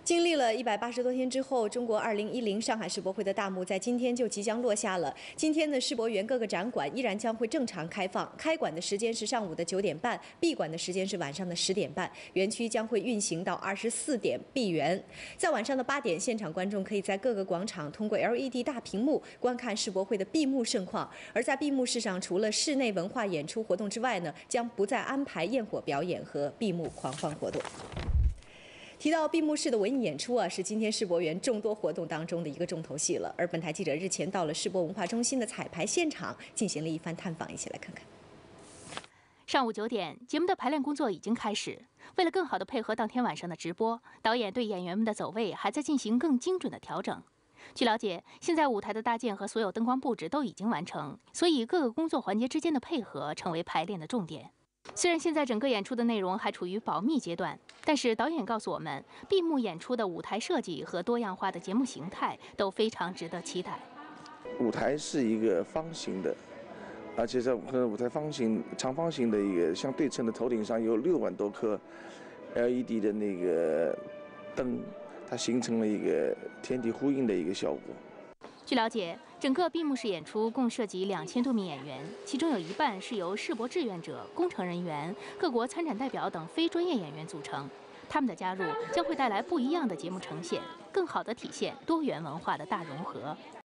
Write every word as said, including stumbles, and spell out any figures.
经历了一百八十多天之后，中国二零一零上海世博会的大幕在今天就即将落下了。今天的世博园各个展馆依然将会正常开放，开馆的时间是上午的九点半，闭馆的时间是晚上的十点半。园区将会运行到二十四点闭园。在晚上的八点，现场观众可以在各个广场通过 L E D 大屏幕观看世博会的闭幕盛况。而在闭幕式上，除了室内文化演出活动之外呢，将不再安排焰火表演和闭幕狂欢活动。 提到闭幕式的文艺演出啊，是今天世博园众多活动当中的一个重头戏了。而本台记者日前到了世博文化中心的彩排现场，进行了一番探访，一起来看看。 上午九点，节目的排练工作已经开始。为了更好地配合当天晚上的直播，导演对演员们的走位还在进行更精准的调整。据了解，现在舞台的搭建和所有灯光布置都已经完成，所以各个工作环节之间的配合成为排练的重点。 虽然现在整个演出的内容还处于保密阶段，但是导演告诉我们，闭幕演出的舞台设计和多样化的节目形态都非常值得期待。 舞台是一个方形的，而且在舞台方形、长方形的一个相对称的头顶上有六万多颗 L E D 的那个灯，它形成了一个天地呼应的一个效果。 据了解，整个闭幕式演出共涉及两千多名演员，其中有一半是由世博志愿者、工程人员、各国参展代表等非专业演员组成。他们的加入将会带来不一样的节目呈现，更好地体现多元文化的大融合。